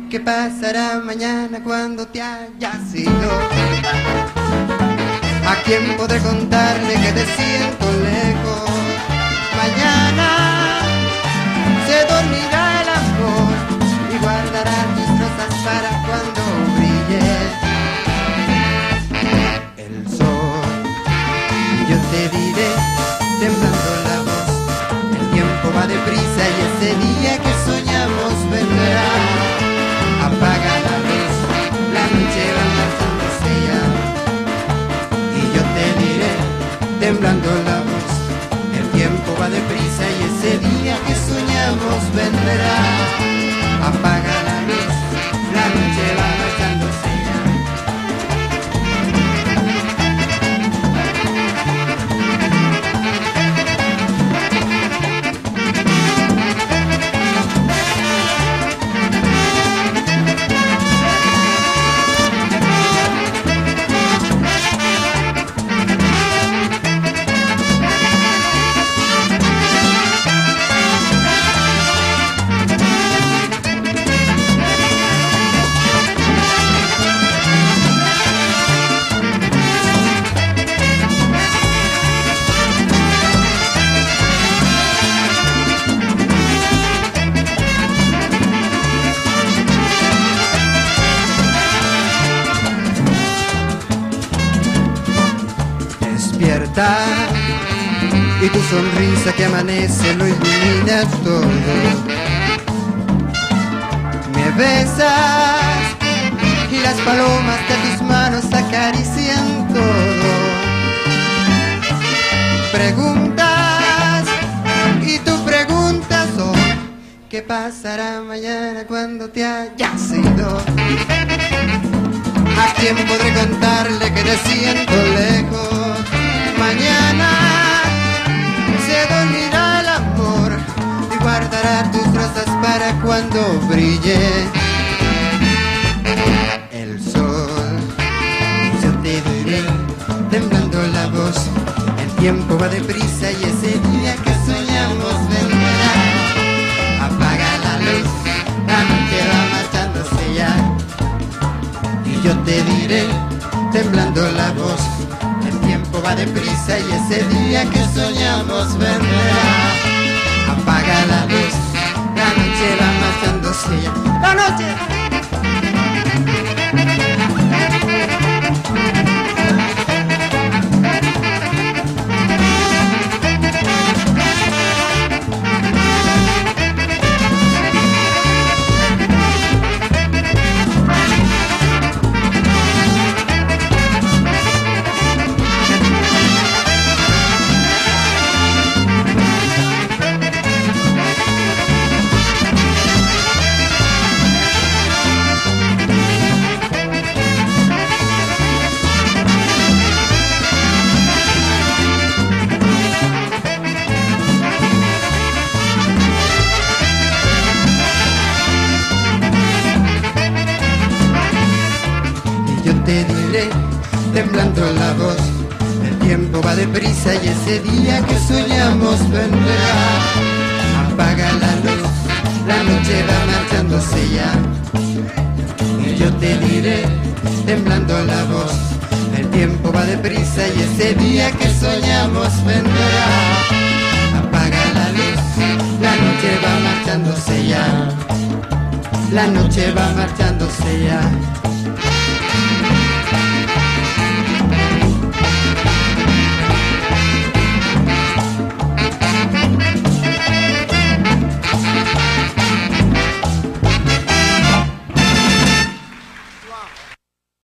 ¿Qué pasará mañana cuando te hayas ido? ¿A quién podré contarle que te siento lejos? Mañana se dormirá el amor y guardará tus rosas para cuando brille el sol. Yo te diré, temblando la voz, el tiempo va deprisa y ese día que soñamos vendrá. Apaga la luz, la noche va marchándose ya. Y yo te diré, temblando la voz, el tiempo va deprisa y ese día que soñamos vendrá. Apaga la luz, la noche va marchándose ya. Despierta y tu sonrisa que amanece lo ilumina todo. Me besas y las palomas de tus manos acarician todo. Preguntas y tu pregunta son: ¿qué pasará mañana cuando te hayas ido? ¿A quién podré contarle que te siento lejos? Mañana se dormirá el amor y guardará tus rosas para cuando brille el sol. Yo te diré, temblando la voz, el tiempo va deprisa y ese día que soñamos vendrá. Apaga la luz, la noche va marchándose ya. Y yo te diré, temblando la voz, el tiempo va deprisa y ese día que soñamos vendrá. Apaga la luz, la noche va marchándose ya. ¡La noche! Te diré, temblando la voz, el tiempo va deprisa y ese día que soñamos vendrá. Apaga la luz, la noche va marchándose ya. Y yo te diré, temblando la voz, el tiempo va deprisa y ese día que soñamos vendrá. Apaga la luz, la noche va marchándose ya. La noche va marchándose ya.